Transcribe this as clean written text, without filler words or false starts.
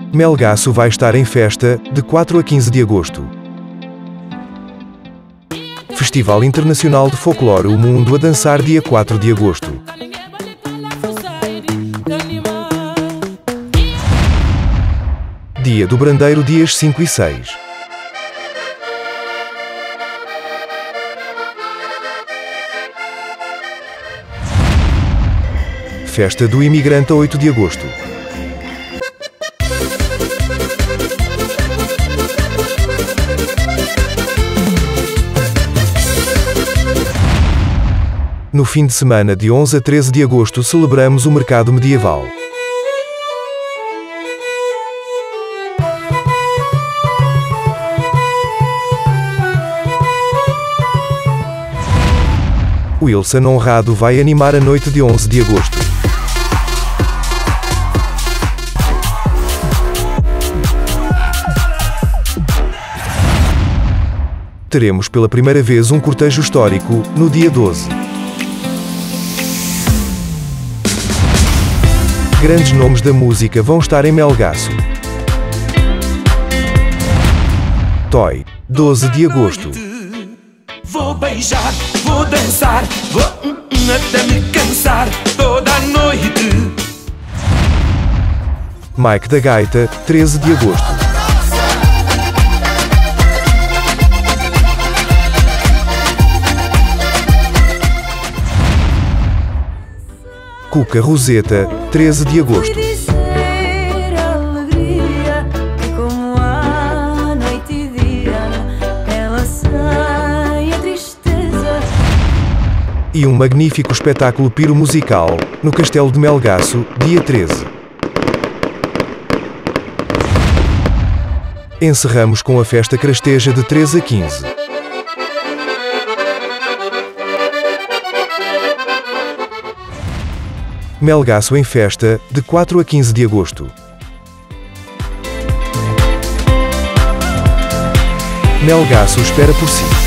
Melgaço vai estar em festa, de 4 a 15 de agosto. Festival Internacional de Folclore O Mundo a Dançar, dia 4 de agosto. Dia do Brandeiro, dias 5 e 6. Festa do Imigrante, a 8 de agosto. No fim de semana de 11 a 13 de agosto celebramos o Mercado Medieval. Wilson Honrado vai animar a noite de 11 de agosto. Teremos pela primeira vez um cortejo histórico, no dia 12. Grandes nomes da música vão estar em Melgaço. Toy, 12 de agosto. Vou beijar, vou dançar, vou até me cansar toda a noite. Mike da Gaita, 13 de agosto. Cuca Roseta, 13 de agosto. E um magnífico espetáculo piromusical, no Castelo de Melgaço, dia 13. Encerramos com a festa Crasteja de 13 a 15. Melgaço em festa, de 4 a 15 de agosto. Melgaço espera por si.